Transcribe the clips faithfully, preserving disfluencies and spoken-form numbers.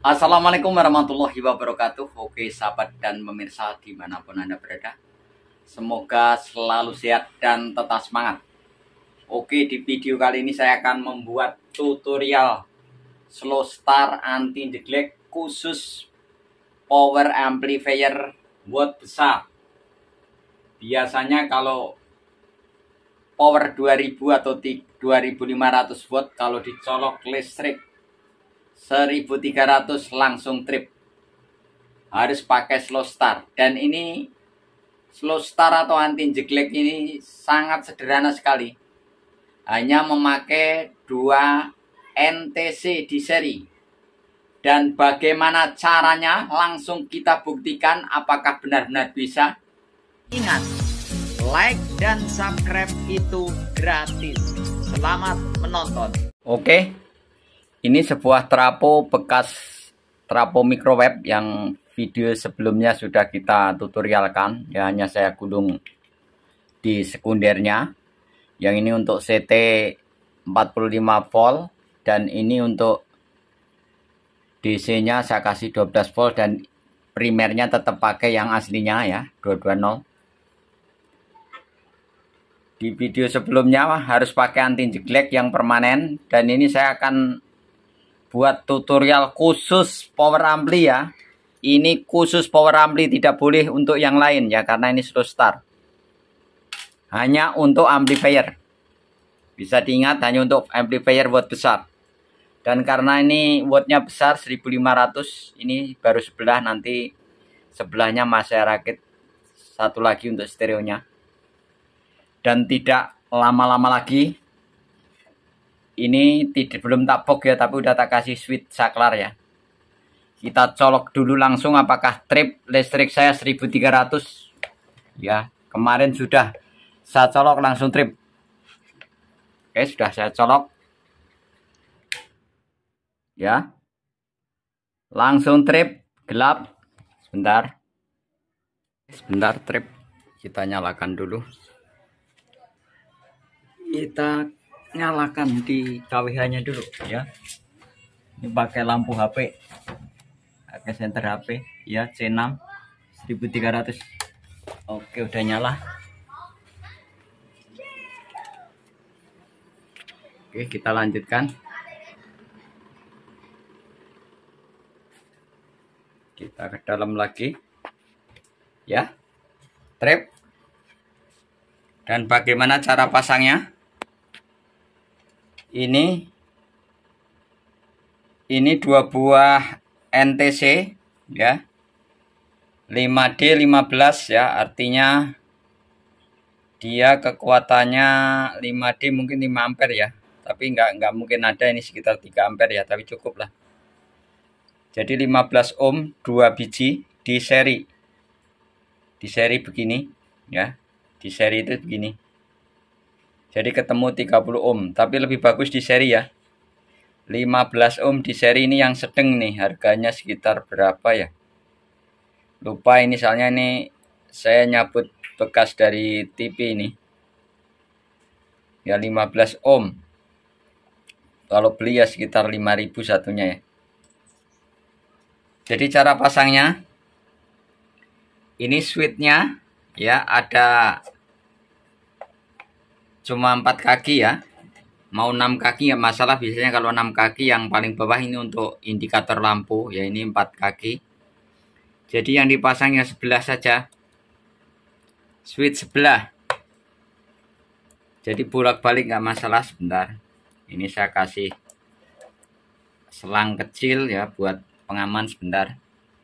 Assalamualaikum warahmatullahi wabarakatuh. Oke sahabat dan pemirsa dimanapun Anda berada, semoga selalu sehat dan tetap semangat. Oke, di video kali ini saya akan membuat tutorial slow start anti jeglek khusus power amplifier watt besar. Biasanya kalau power dua ribu atau dua ribu lima ratus watt, kalau dicolok listrik seribu tiga ratus langsung trip, harus pakai slow start. Dan ini slow start atau anti jeglek ini sangat sederhana sekali, hanya memakai dua N T C di seri. Dan bagaimana caranya, langsung kita buktikan apakah benar-benar bisa. Ingat, like dan subscribe itu gratis. Selamat menonton. Oke, ini sebuah trapo bekas trapo microwave yang video sebelumnya sudah kita tutorialkan. Ya, hanya saya gulung di sekundernya. Yang ini untuk C T empat puluh lima volt dan ini untuk D C-nya saya kasih dua belas volt dan primernya tetap pakai yang aslinya ya, dua dua nol. Di video sebelumnya harus pakai anti jeglek yang permanen, dan ini saya akan buat tutorial khusus power ampli ya. Ini khusus power ampli, tidak boleh untuk yang lain ya, karena ini slow start. Hanya untuk amplifier. Bisa diingat, hanya untuk amplifier watt besar. Dan karena ini wattnya besar seribu lima ratus, ini baru sebelah, nanti sebelahnya masih rakit satu lagi untuk stereonya. Dan tidak lama-lama lagi, ini tidak belum tak box ya, tapi udah tak kasih switch saklar ya. Kita colok dulu langsung apakah trip listrik saya seribu tiga ratus ya. Kemarin sudah saya colok langsung trip. Oke, sudah saya colok ya, langsung trip gelap. Sebentar sebentar trip, kita nyalakan dulu. Kita nyalakan di K W H nya dulu ya. Ini pakai lampu H P, pakai senter H P ya, C enam seribu tiga ratus. Oke, udah nyala. Oke, kita lanjutkan. Kita ke dalam lagi ya, trip. Dan bagaimana cara pasangnya? Ini ini dua buah N T C ya, lima D lima belas ya, artinya dia kekuatannya lima D mungkin lima ampere ya, tapi nggak nggak mungkin ada, ini sekitar tiga ampere ya, tapi cukup lah. Jadi lima belas ohm, dua biji di seri. Di seri begini ya. Di seri itu begini. Jadi ketemu tiga puluh ohm, tapi lebih bagus di seri ya. lima belas ohm di seri ini yang sedang nih, harganya sekitar berapa ya? Lupa ini, soalnya ini saya nyabut bekas dari T V ini. Ya lima belas ohm. Kalau beli ya sekitar lima ribu satunya ya. Jadi cara pasangnya, ini switchnya ya, ada cuma empat kaki ya. Mau enam kaki nggak masalah, biasanya kalau enam kaki yang paling bawah ini untuk indikator lampu ya, ini empat kaki. Jadi yang dipasangnya sebelah saja, switch sebelah. Jadi bolak-balik nggak masalah. Sebentar, ini saya kasih selang kecil ya buat pengaman. Sebentar.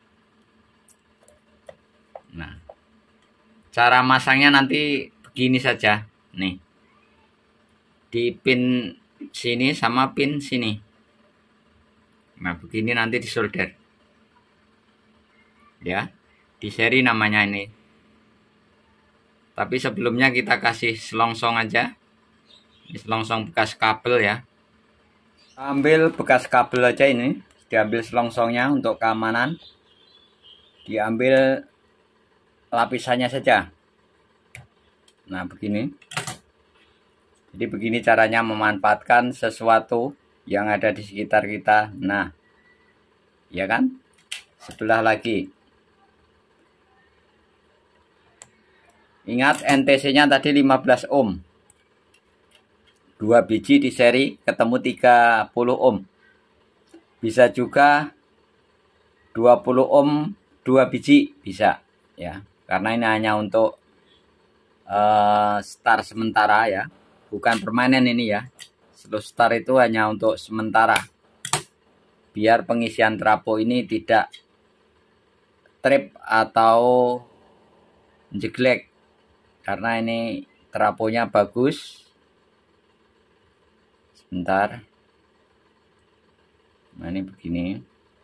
Nah, cara masangnya nanti begini saja nih, di pin sini sama pin sini. Nah begini nanti disolder ya, di seri namanya ini. Tapi sebelumnya kita kasih selongsong aja. Ini selongsong bekas kabel ya, ambil bekas kabel aja, ini diambil selongsongnya untuk keamanan, diambil lapisannya saja. Nah begini. Jadi begini caranya memanfaatkan sesuatu yang ada di sekitar kita. Nah, ya kan? Sebelah lagi. Ingat N T C-nya tadi lima belas ohm. Dua biji di seri ketemu tiga puluh ohm. Bisa juga dua puluh ohm dua biji bisa ya. Karena ini hanya untuk uh, start sementara ya. Bukan permanen ini ya. Slow start itu hanya untuk sementara. Biar pengisian trafo ini tidak trip atau jeglek. Karena ini trafonya bagus. Sebentar. Nah ini begini.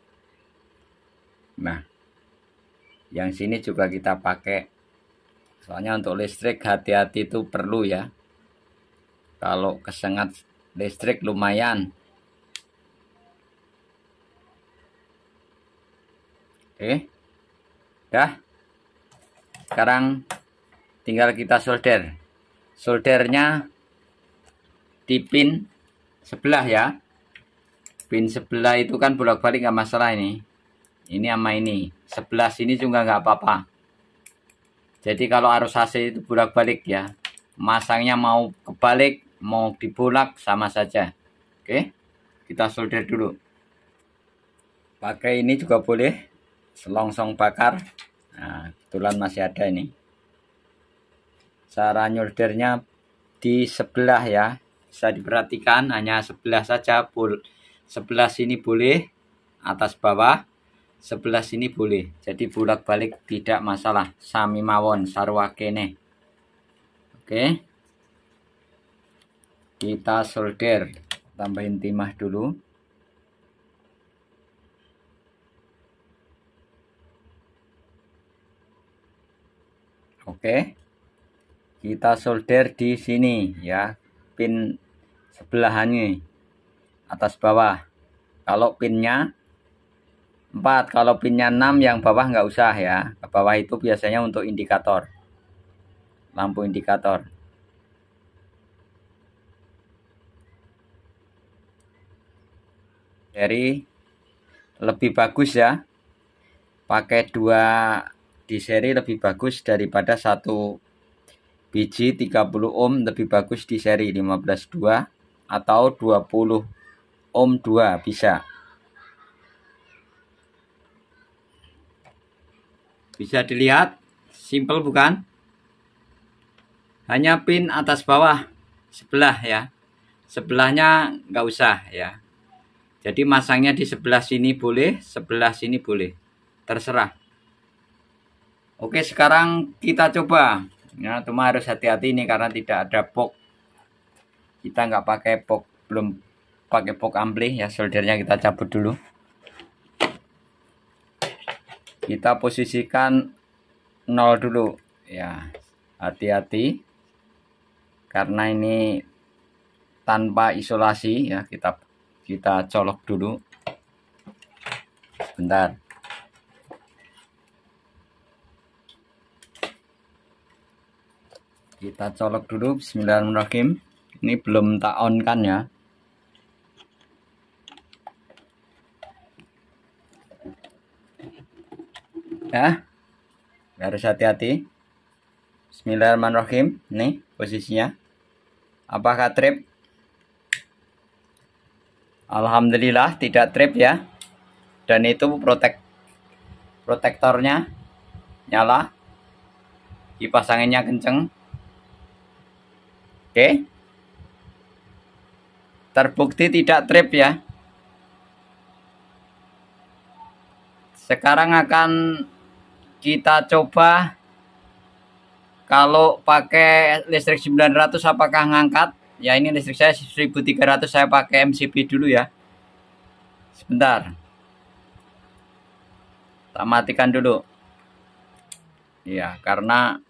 Nah, yang sini juga kita pakai. Soalnya untuk listrik hati-hati itu perlu ya. Kalau kesengat listrik lumayan. Oke. Dah. Sekarang tinggal kita solder. Soldernya di pin sebelah ya. Pin sebelah itu kan bolak-balik nggak masalah ini. Ini sama ini. Sebelah sini juga nggak apa-apa. Jadi kalau arus A C itu bolak-balik ya. Masangnya mau kebalik, mau dibolak sama saja. Oke. Kita solder dulu. Pakai ini juga boleh. Selongsong bakar. Nah, kebetulan masih ada ini. Cara nyoldernya di sebelah ya. Bisa diperhatikan hanya sebelah saja. Sebelah sini boleh. Atas bawah. Sebelah sini boleh. Jadi bolak-balik tidak masalah. Sami mawon sarwa kene. Oke. Kita solder. Tambahin timah dulu. Oke. Kita solder di sini ya. Pin sebelahannya. Atas bawah. Kalau pinnya empat, kalau pinnya enam yang bawah nggak usah ya. Ke bawah itu biasanya untuk indikator. Lampu indikator. Jadi lebih bagus ya. Pakai dua di seri lebih bagus daripada satu biji tiga puluh ohm, lebih bagus di seri lima belas dua atau dua puluh ohm dua bisa. Bisa dilihat, simple bukan? Hanya pin atas bawah sebelah ya. Sebelahnya nggak usah ya. Jadi masangnya di sebelah sini boleh, sebelah sini boleh. Terserah. Oke, sekarang kita coba. Ya, cuma harus hati-hati nih karena tidak ada box. Kita nggak pakai box, belum pakai box ampli ya. Soldernya kita cabut dulu. Kita posisikan nol dulu ya. Hati-hati karena ini tanpa isolasi ya. Kita kita colok dulu. Sebentar. Kita colok dulu. Bismillahirrahmanirrahim. Ini belum tak on kan ya. Ya, harus hati-hati. Bismillahirrahmanirrahim. Nih posisinya. Apakah trip? Alhamdulillah tidak trip ya. Dan itu protek protektornya nyala. Kipas anginnya kenceng. Oke. Terbukti tidak trip ya. Sekarang akan kita coba kalau pakai listrik sembilan ratus apakah ngangkat. Ya ini listrik saya seribu tiga ratus, saya pakai M C B dulu ya. Sebentar. Tak matikan dulu. Ya karena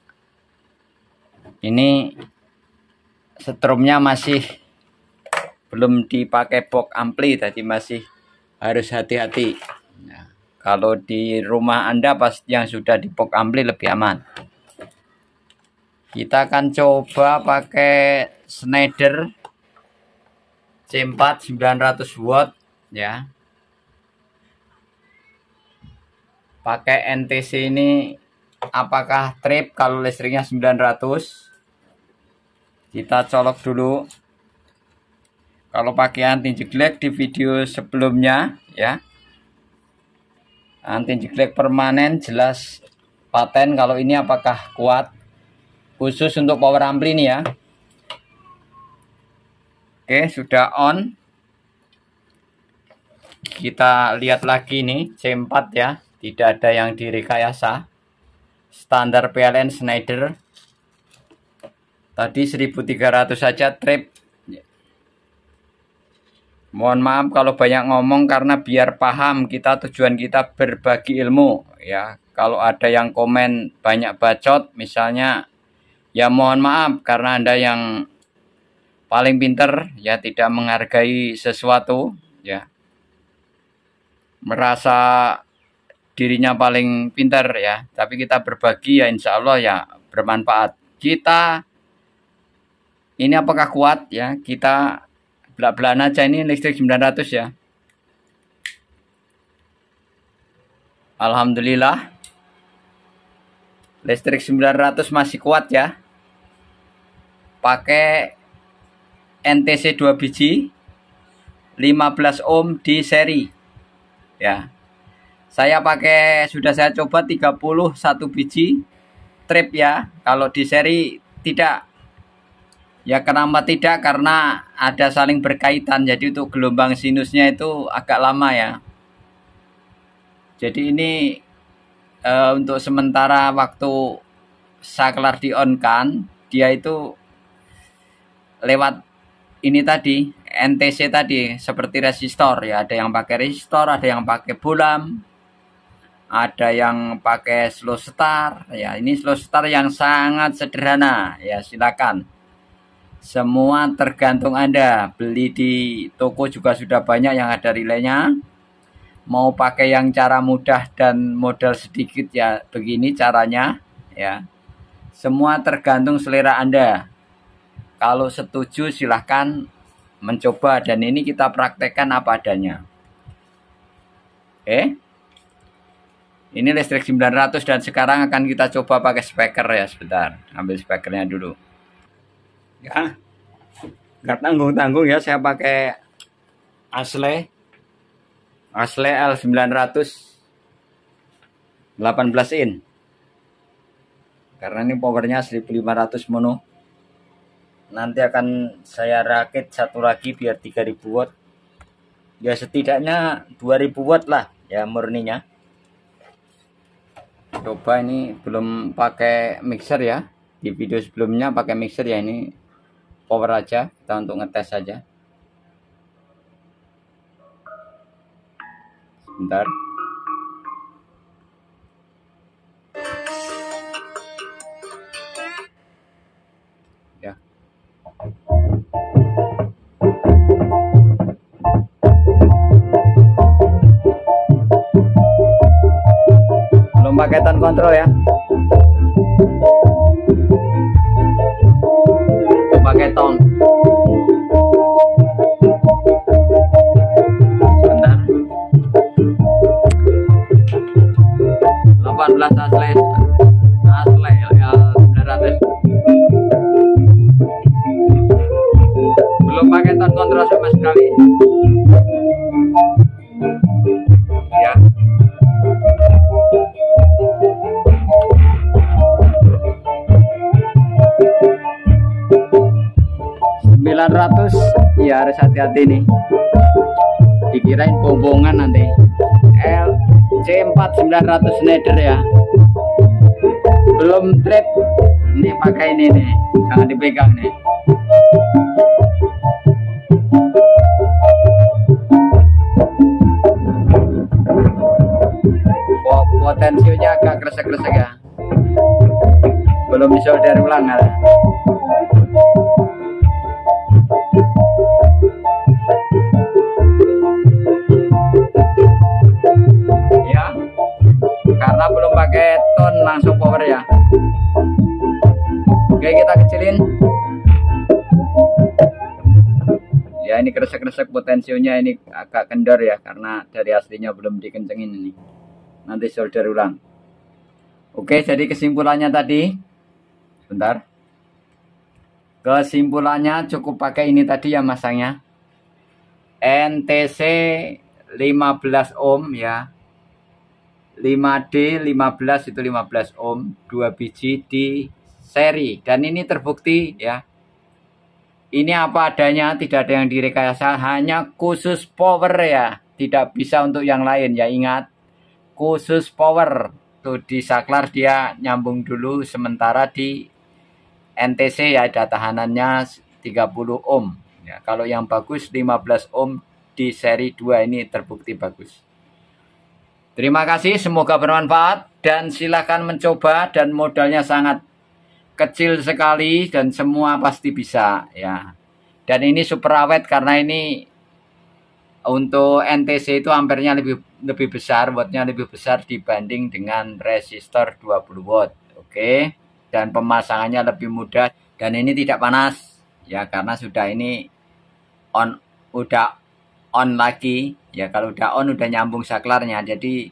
ini stromnya masih belum dipakai box ampli, tadi masih harus hati-hati. Nah, kalau di rumah Anda pas yang sudah di box ampli lebih aman. Kita akan coba pakai Schneider C empat sembilan ratus watt ya. pakai N T C ini apakah trip kalau listriknya sembilan ratus? Kita colok dulu. Kalau pakai anti jeglek di video sebelumnya ya, anti jeglek permanen jelas paten. Kalau ini apakah kuat? Khusus untuk power ampli ini ya. Oke, sudah on. Kita lihat lagi nih C empat ya, tidak ada yang direkayasa. Standar P L N Schneider. Tadi seribu tiga ratus saja trip. Mohon maaf kalau banyak ngomong karena biar paham, kita tujuan kita berbagi ilmu ya. Kalau ada yang komen banyak bacot misalnya, ya mohon maaf karena Anda yang paling pinter ya, tidak menghargai sesuatu ya. Merasa dirinya paling pintar ya, tapi kita berbagi ya insya Allah ya bermanfaat. Kita ini apakah kuat ya, kita belak-belakan aja. Ini listrik sembilan ratus ya, alhamdulillah listrik sembilan ratus masih kuat ya. Pakai N T C dua biji lima belas ohm di seri ya. Saya pakai, sudah saya coba tiga puluh satu biji trip ya. Kalau di seri tidak ya. Kenapa tidak? Karena ada saling berkaitan, jadi untuk gelombang sinusnya itu agak lama ya. Jadi ini e, untuk sementara waktu saklar di on kan, dia itu lewat ini tadi N T C tadi seperti resistor ya. Ada yang pakai resistor, ada yang pakai bolam, ada yang pakai slow start ya. Ini slow start yang sangat sederhana ya, silakan. Semua tergantung Anda. Beli di toko juga sudah banyak yang ada relaynya. Mau pakai yang cara mudah dan modal sedikit ya, begini caranya ya. Semua tergantung selera Anda. Kalau setuju silahkan mencoba, dan ini kita praktekkan apa adanya. Oke. Ini listrik sembilan ratus dan sekarang akan kita coba pakai speaker ya. Sebentar, ambil speakernya dulu. Ya, nggak tanggung-tanggung ya, saya pakai Asle Asle L sembilan ratus delapan belas in karena ini powernya seribu lima ratus mono. Nanti akan saya rakit satu lagi biar tiga ribu watt ya, setidaknya dua ribu watt lah ya murninya. Coba, ini belum pakai mixer ya. Di video sebelumnya pakai mixer ya, ini power aja, kita untuk ngetes saja. Sebentar. Ya. Belum pakai tone control ya. Pakai tone. Sebentar. delapan belas asli asli ya sembilan ratus. Belum pakai tone control sama sekali ya. sembilan ratus ya, harus hati-hati nih, dikirain bombongan nanti. L C empat sembilan ratus Schneider ya, belum trip. Ini pakai ini nih, jangan dipegang nih. Potensinya agak kresek-kresek ya, belum disolder ulang ya. Ya, karena belum pakai tone langsung power ya. Oke, kita kecilin ya. Ini kresek-kresek potensinya, ini agak kendor ya karena dari aslinya belum dikencengin ini. nanti solder ulang. Oke, jadi kesimpulannya tadi, bentar. Kesimpulannya cukup pakai ini tadi ya masangnya. N T C lima belas ohm ya. lima D lima belas itu lima belas ohm, dua biji di seri, dan ini terbukti ya. Ini apa adanya, tidak ada yang direkayasa, hanya khusus power ya, tidak bisa untuk yang lain ya. Ingat, khusus power. Tuh di saklar dia nyambung dulu, sementara di N T C ya ada tahanannya tiga puluh ohm ya. Kalau yang bagus lima belas ohm di seri dua, ini terbukti bagus. Terima kasih, semoga bermanfaat dan silakan mencoba, dan modalnya sangat kecil sekali dan semua pasti bisa ya. Dan ini super awet karena ini untuk N T C itu ampernya lebih lebih besar, wattnya lebih besar dibanding dengan resistor dua puluh watt. Oke. Dan pemasangannya lebih mudah dan ini tidak panas ya, karena sudah ini on, udah on lagi ya. Kalau udah on udah nyambung saklarnya, jadi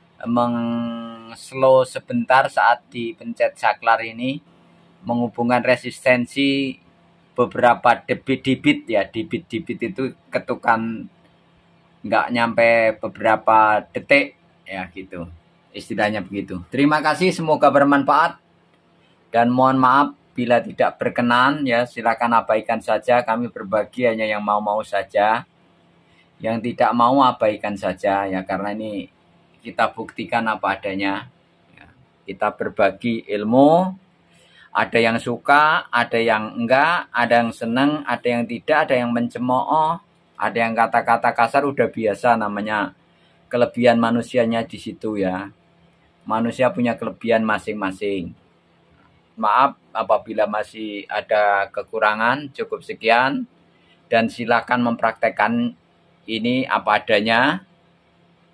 meng-slow sebentar saat dipencet saklar ini, menghubungkan resistensi beberapa debit-debit ya. Debit-debit itu ketukan nggak nyampe beberapa detik ya, gitu istilahnya begitu. Terima kasih, semoga bermanfaat dan mohon maaf bila tidak berkenan ya, silakan abaikan saja. Kami berbagi hanya yang mau-mau saja, yang tidak mau abaikan saja ya, karena ini kita buktikan apa adanya ya. Kita berbagi ilmu, ada yang suka, ada yang enggak, ada yang seneng, ada yang tidak, ada yang mencemooh, ada yang kata-kata kasar, udah biasa, namanya kelebihan manusianya di situ ya. Manusia punya kelebihan masing-masing. Maaf apabila masih ada kekurangan. Cukup sekian dan silakan mempraktekkan ini apa adanya.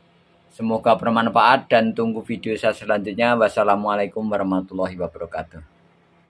Semoga bermanfaat dan tunggu video saya selanjutnya. Wassalamualaikum warahmatullahi wabarakatuh.